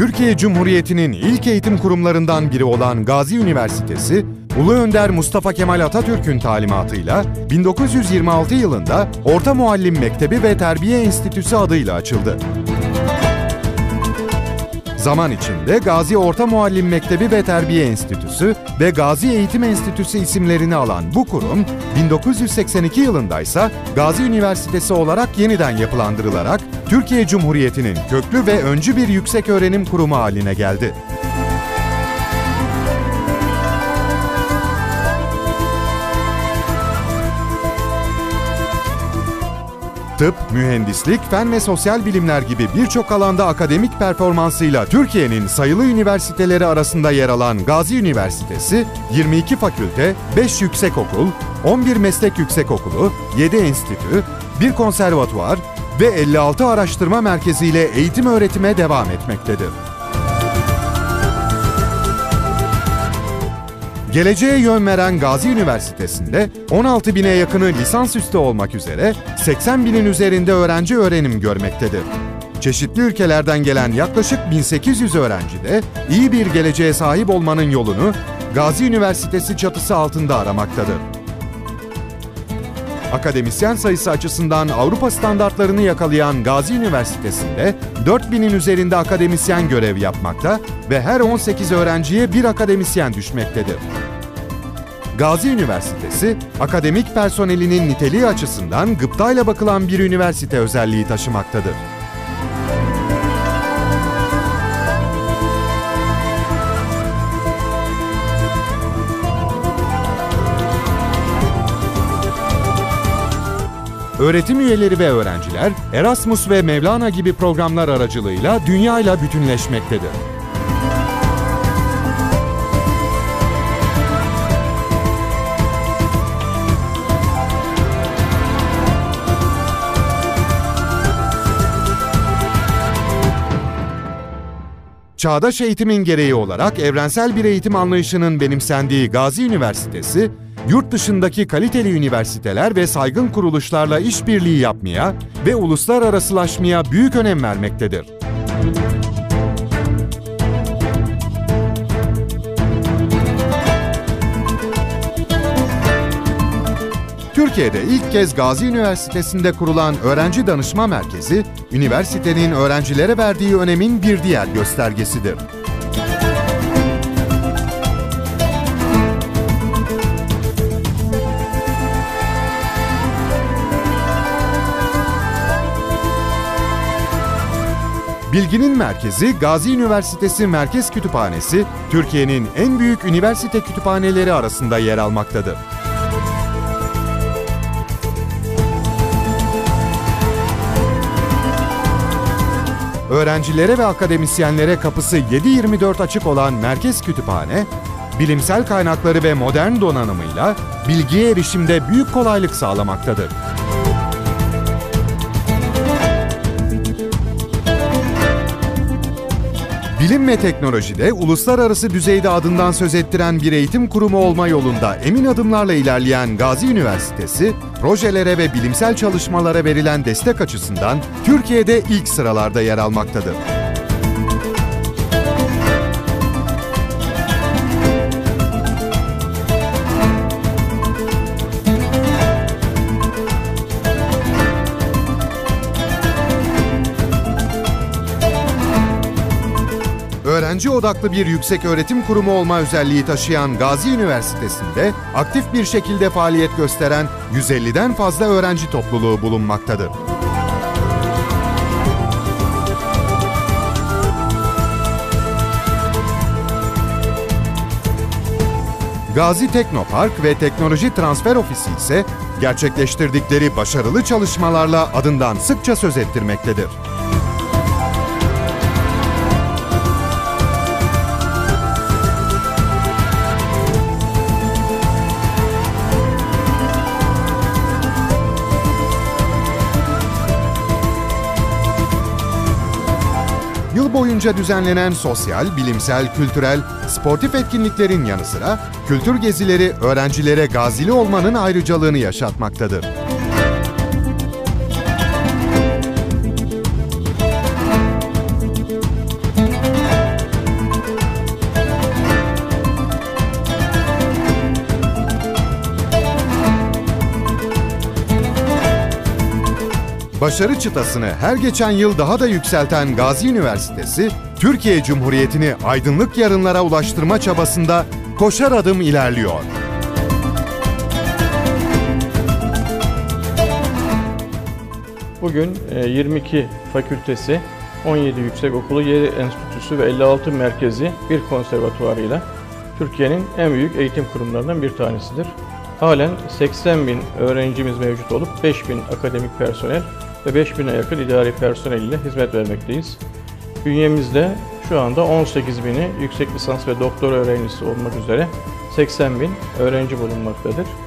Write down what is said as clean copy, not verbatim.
Türkiye Cumhuriyeti'nin ilk eğitim kurumlarından biri olan Gazi Üniversitesi, Ulu Önder Mustafa Kemal Atatürk'ün talimatıyla 1926 yılında Orta Muallim Mektebi ve Terbiye Enstitüsü adıyla açıldı. Zaman içinde Gazi Orta Muallim Mektebi ve Terbiye Enstitüsü ve Gazi Eğitim Enstitüsü isimlerini alan bu kurum, 1982 yılında ise Gazi Üniversitesi olarak yeniden yapılandırılarak Türkiye Cumhuriyeti'nin köklü ve öncü bir yükseköğrenim kurumu haline geldi. Tıp, mühendislik, fen ve sosyal bilimler gibi birçok alanda akademik performansıyla Türkiye'nin sayılı üniversiteleri arasında yer alan Gazi Üniversitesi, 22 fakülte, 5 yüksekokul, 11 meslek yüksekokulu, 7 enstitü, 1 konservatuvar ve 56 araştırma merkeziyle eğitim öğretime devam etmektedir. Geleceğe yön veren Gazi Üniversitesi'nde 16 bine yakını lisansüstü olmak üzere 80 binin üzerinde öğrenci öğrenim görmektedir. Çeşitli ülkelerden gelen yaklaşık 1800 öğrenci de iyi bir geleceğe sahip olmanın yolunu Gazi Üniversitesi çatısı altında aramaktadır. Akademisyen sayısı açısından Avrupa standartlarını yakalayan Gazi Üniversitesi'nde 4000'in üzerinde akademisyen görev yapmakta ve her 18 öğrenciye bir akademisyen düşmektedir. Gazi Üniversitesi, akademik personelinin niteliği açısından gıptayla bakılan bir üniversite özelliği taşımaktadır. Öğretim üyeleri ve öğrenciler Erasmus ve Mevlana gibi programlar aracılığıyla dünyayla bütünleşmektedir. Çağdaş eğitimin gereği olarak evrensel bir eğitim anlayışının benimsendiği Gazi Üniversitesi, yurt dışındaki kaliteli üniversiteler ve saygın kuruluşlarla işbirliği yapmaya ve uluslararasılaşmaya büyük önem vermektedir. Türkiye'de ilk kez Gazi Üniversitesi'nde kurulan Öğrenci Danışma Merkezi, üniversitenin öğrencilere verdiği önemin bir diğer göstergesidir. Bilginin merkezi Gazi Üniversitesi Merkez Kütüphanesi, Türkiye'nin en büyük üniversite kütüphaneleri arasında yer almaktadır. Öğrencilere ve akademisyenlere kapısı 7/24 açık olan Merkez Kütüphane, bilimsel kaynakları ve modern donanımıyla bilgiye erişimde büyük kolaylık sağlamaktadır. Bilim ve teknolojide uluslararası düzeyde adından söz ettiren bir eğitim kurumu olma yolunda emin adımlarla ilerleyen Gazi Üniversitesi, projelere ve bilimsel çalışmalara verilen destek açısından Türkiye'de ilk sıralarda yer almaktadır. Öğrenci odaklı bir yükseköğretim kurumu olma özelliği taşıyan Gazi Üniversitesi'nde aktif bir şekilde faaliyet gösteren 150'den fazla öğrenci topluluğu bulunmaktadır. Gazi Teknopark ve Teknoloji Transfer Ofisi ise gerçekleştirdikleri başarılı çalışmalarla adından sıkça söz ettirmektedir. Yıl boyunca düzenlenen sosyal, bilimsel, kültürel, sportif etkinliklerin yanı sıra kültür gezileri öğrencilere gazili olmanın ayrıcalığını yaşatmaktadır. Başarı çıtasını her geçen yıl daha da yükselten Gazi Üniversitesi, Türkiye Cumhuriyeti'ni aydınlık yarınlara ulaştırma çabasında koşar adım ilerliyor. Bugün 22 fakültesi, 17 yüksekokulu, 7 enstitüsü ve 56 merkezi bir konservatuvarıyla Türkiye'nin en büyük eğitim kurumlarından bir tanesidir. Halen 80.000 öğrencimiz mevcut olup 5.000 akademik personel ve 5.000'e yakın idari personel ile hizmet vermekteyiz. Bünyemizde şu anda 18.000'i yüksek lisans ve doktora öğrencisi olmak üzere 80.000 öğrenci bulunmaktadır.